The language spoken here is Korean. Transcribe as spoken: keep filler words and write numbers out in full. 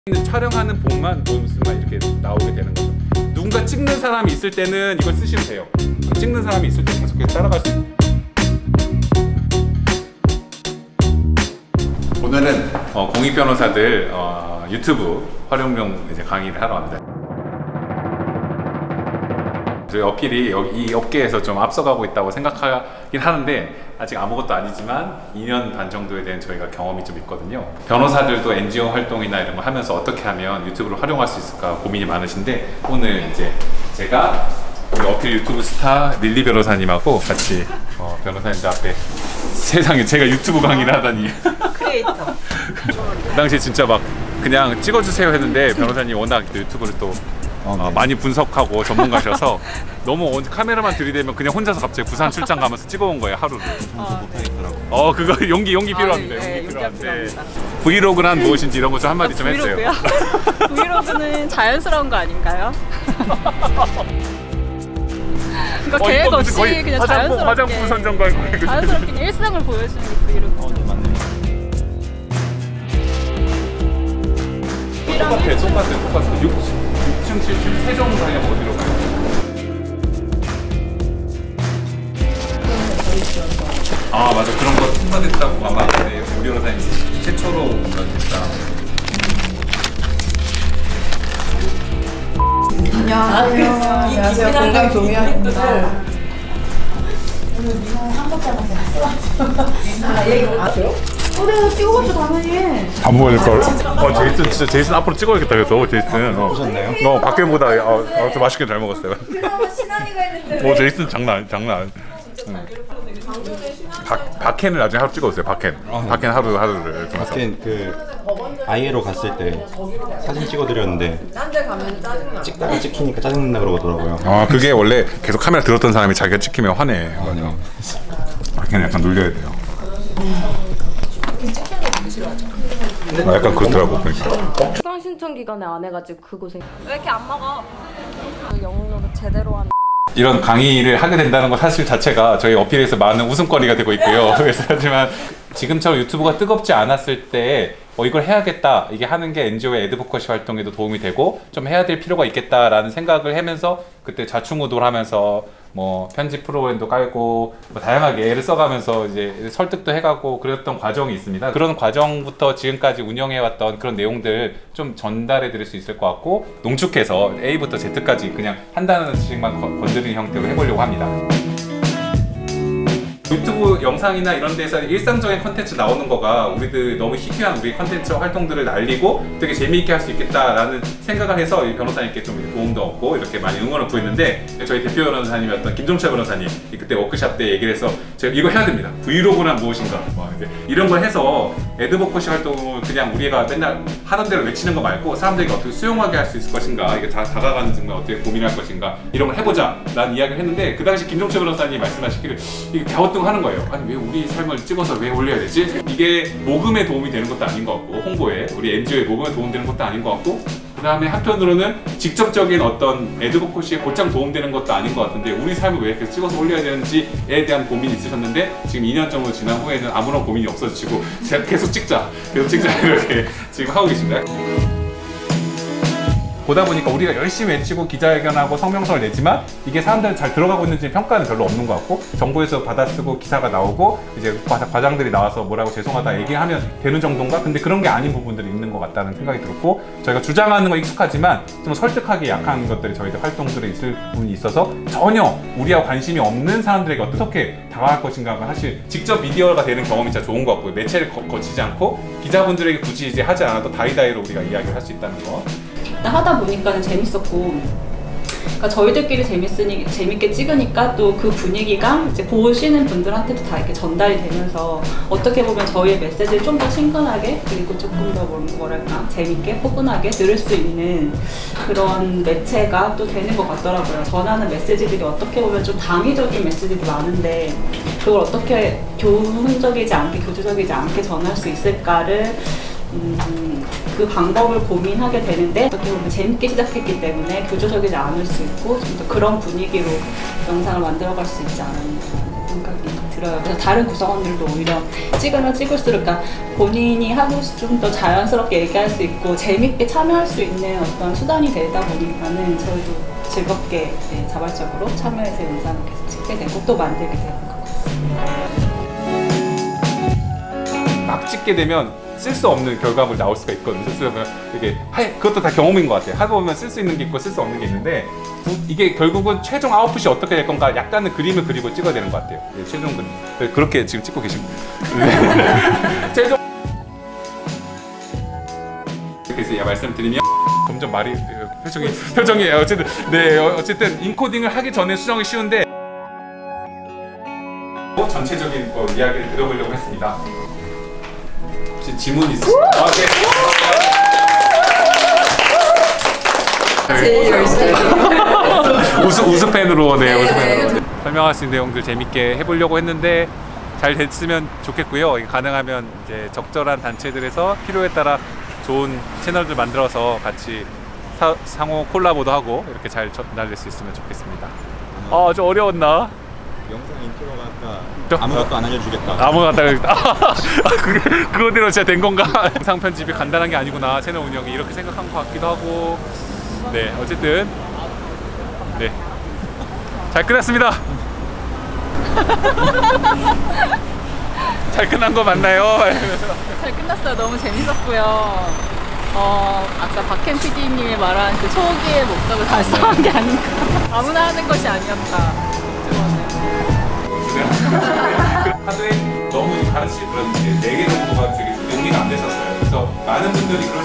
촬영하는 본만 모습만 이렇게 나오게 되는 거죠. 누군가 찍는 사람이 있을 때는 이걸 쓰시면 돼요. 찍는 사람이 있을 때 계속 따라갈 수 있어요. 오늘은 어, 공익 변호사들 어, 유튜브 활용용 이제 강의를 하러 갑니다. 저희 어필이 여기 이 업계에서 좀 앞서가고 있다고 생각하긴 하는데 아직 아무것도 아니지만 이 년 반 정도에 대한 저희가 경험이 좀 있거든요. 변호사들도 엔지오 활동이나 이런 거 하면서 어떻게 하면 유튜브를 활용할 수 있을까 고민이 많으신데 오늘 이제 제가 우리 어필 유튜브 스타 릴리 변호사님하고 같이 어, 변호사님들 앞에 세상에 제가 유튜브 강의를 하다니 크리에이터. 그 당시에 진짜 막 그냥 찍어주세요 했는데 변호사님 워낙 유튜브를 또 어, 네. 많이 분석하고 전문가셔서 너무 카메라만 들이대면 그냥 혼자서 갑자기 부산 출장 가면서 찍어온 거예요 하루를. 아, 네. 어 그거 용기 용기 필요합니다. 아, 네, 용기 필요한데 필요합니다. 브이로그란 무엇인지 이런 거 좀 한마디 좀 해주세요. 브이로그는 자연스러운 거 아닌가요? 그러니까 어, 계획 없이 거의 그냥 화장품, 자연스럽게 화장품 선정과 네, 자연스럽게 그냥 일상을 보여주는 게 브이로그. 어, 네, 맞네. 똑같아, 똑같아, 똑같아. 육 층, 칠 층, 세종 가려면 어디로 가요? 아 맞아, 그런 거 통과됐다고 아마 네, 우리 변호사님 최초로 뭔가 됐다. 안녕하세요. 안녕하세요. 공감 동의합니다. 오늘 미나 삼박자밖에 안 써가지고. 아, 얘기 아세요? 그래, 찍어봤죠, 당연히. 안 보일 걸. 어, 제이슨 진짜 제이슨 앞으로 찍어야겠다 그래서 제이슨. 어. 보셨나요? 어, 밖에보다 어, 어, 좀 맛있게 잘 먹었어요. 드라마 신한이가 했는데. 오, 제이슨 장난 아니- 장난 아니. 응. 박 박캔을 나중에 하루 찍어주세요. 박캔. 아, 네. 박캔 하루 하루를. 하여튼 그 아이에로 갔을 때 사진 찍어드렸는데 딴데 가면 짜증나. 찍다가 찍히니까 짜증난다 그러더라고요. 아 그게 원래 계속 카메라 들었던 사람이 자기가 찍히면 화내. 맞아. 박캔 약간 놀려야 돼요. 아, 약간 그렇더라고 그러니까. 수강 신청 기간에 안 해가지고 그 고생. 왜 이렇게 안 먹어? 영어로 제대로 한. 이런 강의를 하게 된다는 것 사실 자체가 저희 어필에서 많은 웃음거리가 되고 있고요. 그래서 하지만 지금처럼 유튜브가 뜨겁지 않았을 때 어, 이걸 해야겠다. 이게 하는 게 엔지오의 애드보커시 활동에도 도움이 되고 좀 해야 될 필요가 있겠다라는 생각을 하면서 그때 좌충우돌 하면서 뭐 편집 프로그램도 깔고 뭐 다양하게 애를 써가면서 이제 설득도 해가고 그랬던 과정이 있습니다. 그런 과정부터 지금까지 운영해왔던 그런 내용들 좀 전달해 드릴 수 있을 것 같고 농축해서 A부터 Z까지 그냥 한 단어씩만 건드리는 형태로 해보려고 합니다. 유튜브 영상이나 이런 데서 일상적인 컨텐츠 나오는 거가 우리들 너무 희귀한 우리 컨텐츠 활동들을 날리고 되게 재미있게 할 수 있겠다라는 생각을 해서 이 변호사님께 좀 도움도 얻고 이렇게 많이 응원을 구했는데 저희 대표 변호사님이었던 김종철 변호사님 그때 워크샵 때 얘기를 해서 제가 이거 해야 됩니다. 브이로그란 무엇인가 뭐 이제 이런 걸 해서 애드보커시 활동을 그냥 우리가 맨날 하던 대로 외치는 거 말고 사람들에게 어떻게 수용하게 할 수 있을 것인가 이게 다 다가가는 순간 어떻게 고민할 것인가 이런 걸 해보자 라는 이야기를 했는데 그 당시 김종철 변호사님이 말씀하시기를 이게 갸우뚱 하는 거예요. 아니 왜 우리 삶을 찍어서 왜 올려야 되지? 이게 모금에 도움이 되는 것도 아닌 것 같고 홍보에 우리 엔지오의 모금에 도움되는 것도 아닌 것 같고 그 다음에 한편으로는 직접적인 어떤 애드보커시에 곧장 도움되는 것도 아닌 것 같은데 우리 삶을 왜 이렇게 찍어서 올려야 되는지에 대한 고민이 있으셨는데 지금 이 년 정도 지난 후에는 아무런 고민이 없어지시고 계속 찍자 계속 찍자 이렇게 지금 하고 계십니다. 보다 보니까 우리가 열심히 외치고 기자회견하고 성명서를 내지만 이게 사람들은 잘 들어가고 있는지 평가는 별로 없는 것 같고 정부에서 받아쓰고 기사가 나오고 이제 과장들이 나와서 뭐라고 죄송하다 얘기하면 되는 정도인가? 근데 그런 게 아닌 부분들이 있는 것 같다는 생각이 들었고 저희가 주장하는 건 익숙하지만 좀 설득하기 약한 것들이 저희들 활동들에 있을 부분이 있어서 전혀 우리와 관심이 없는 사람들에게 어떻게 다가갈 것인가가 사실 직접 미디어가 되는 경험이 진짜 좋은 것 같고요. 매체를 거, 거치지 않고 기자분들에게 굳이 이제 하지 않아도 다이다이로 우리가 이야기를 할 수 있다는 거. 하다 보니까 재밌었고, 그러니까 저희들끼리 재밌으니 재밌게 찍으니까 또 그 분위기가 이제 보시는 분들한테도 다 이렇게 전달이 되면서 어떻게 보면 저희의 메시지를 좀 더 친근하게 그리고 조금 더 뭐랄까 재밌게 포근하게 들을 수 있는 그런 매체가 또 되는 것 같더라고요. 전하는 메시지들이 어떻게 보면 좀 당위적인 메시지들이 많은데 그걸 어떻게 교훈적이지 않게 교조적이지 않게 전할 수 있을까를 음, 그 방법을 고민하게 되는데 어떻게 보면 재밌게 시작했기 때문에 교조적이지 않을 수 있고 좀 더 그런 분위기로 영상을 만들어갈 수 있지 않았나 생각이 들어요. 들어요. 그래서 다른 구성원들도 오히려 찍으면 찍을수록 그러니까 본인이 하고 좀 더 자연스럽게 얘기할 수 있고 재밌게 참여할 수 있는 어떤 수단이 되다 보니까는 저희도 즐겁게 네, 자발적으로 참여해서 영상을 계속 찍게 되고 또 만들게 되는 것 같습니다. 막 찍게 되면 쓸 수 없는 결과물 나올 수가 있거든요. 쓸 수 없는 이게 하, 그것도 다 경험인 것 같아요. 하다 보면 쓸 수 있는 게 있고 쓸 수 없는 게 있는데 이게 결국은 최종 아웃풋이 어떻게 될 건가 약간의 그림을 그리고 찍어야 되는 것 같아요. 네, 최종 그림. 네, 그렇게 지금 찍고 계십니다. 네. 최종 그래서 말씀드리면 점점 말이 표정이 표정이 어쨌든 네 어쨌든 인코딩을 하기 전에 수정이 쉬운데 전체적인 뭐 이야기를 들어보려고 했습니다. 혹시 질문 있으신가요? 아, 네. 제일 열심히. 우수 우수팬으로 네 우수팬으로 설명할 수 있는 내용들 재밌게 해보려고 했는데 잘 됐으면 좋겠고요. 가능하면 이제 적절한 단체들에서 필요에 따라 좋은 채널들 만들어서 같이 사, 상호 콜라보도 하고 이렇게 잘 전달될 수 있으면 좋겠습니다. 아, 좀 어려웠나? 영상 인트로가 아까 아무것도 안 알려주겠다. 아무것도 안 알려주겠다. 아, 그, 그거대로 진짜 된 건가? 영상 편집이 간단한 게 아니구나. 채널 운영이 이렇게 생각한 것 같기도 하고. 네, 어쨌든 네, 잘 끝났습니다. 잘 끝난 거 맞나요? 잘 끝났어요. 너무 재밌었고요. 어, 아까 박캠 피디님이 말한 그 초기의 목적을 달성한 게 아닌가. 아무나 하는 것이 아니었다. 하도에 너무 가르치기 그런 네 개 정도가 되게 용기가 안 되셨어요. 그래서 많은 분들이 그런